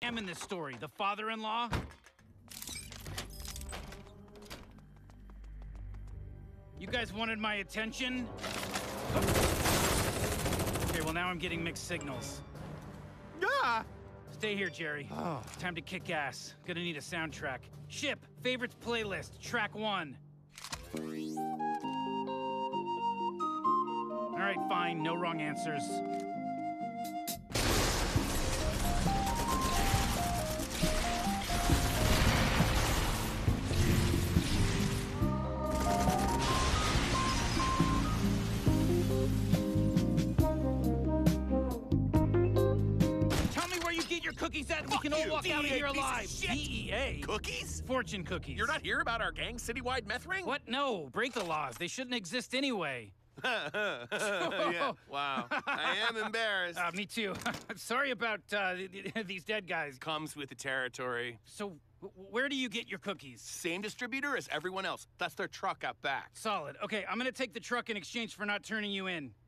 am in this story? The father-in-law? You guys wanted my attention? Okay, well now I'm getting mixed signals. Ah! Stay here, Jerry. Time to kick ass. Gonna need a soundtrack. Ship, favorites playlist, track 1. All right, fine, no wrong answers. Your cookies at and we can all walk out of here alive. DEA? Cookies? Fortune cookies. You're not here about our gang's citywide meth ring? What? No. Break the laws. They shouldn't exist anyway. Yeah. Wow. I am embarrassed. Me too. Sorry about these dead guys. Comes with the territory. So, where do you get your cookies? Same distributor as everyone else. That's their truck out back. Solid. Okay, I'm gonna take the truck in exchange for not turning you in.